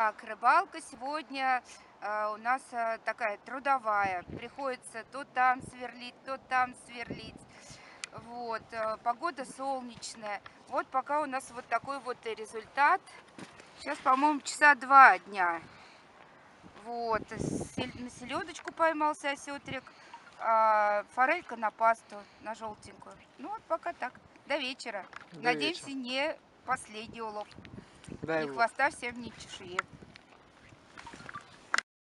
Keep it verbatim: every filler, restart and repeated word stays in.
Так, рыбалка сегодня э, у нас э, такая трудовая. Приходится то там сверлить, то там сверлить. Вот, э, погода солнечная. Вот пока у нас вот такой вот и результат. Сейчас, по-моему, часа два дня. Вот, сель- на селедочку поймался осетрик, а форелька на пасту, на желтенькую. Ну вот пока так, до вечера. До вечера. Надеемся, не последний улов. Дай Ни бог. хвоста всем, ни чешуи.